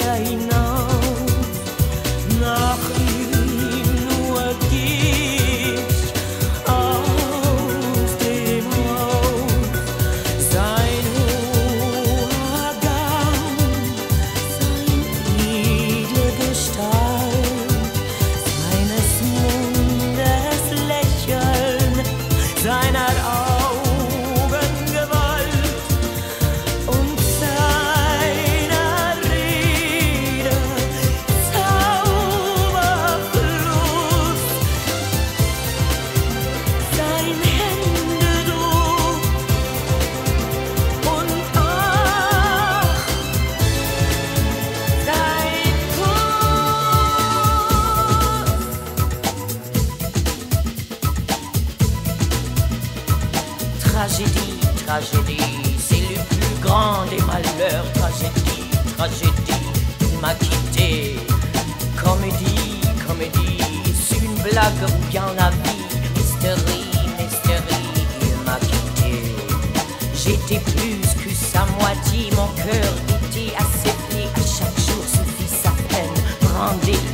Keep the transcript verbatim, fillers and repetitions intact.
hinaus, nach ihm nur gehst aus dem Haus. Sein hoher Gang, sein edle Gestalt, seines Mundes Lächeln, seiner Augen Gewalt und seiner Rede Zauberfluss, sein Händedruck und ach, sein Kuss. Tragédie, tragédie, c'est le plus grand des malheurs. Tragédie, tragédie, il m'a quitté. Comédie, comédie, c'est une blague ou bien la vie. Mystérie, mystérie, il m'a quitté. J'étais plus que sa moitié, mon cœur était asséché. À chaque jour suffit sa peine, rendez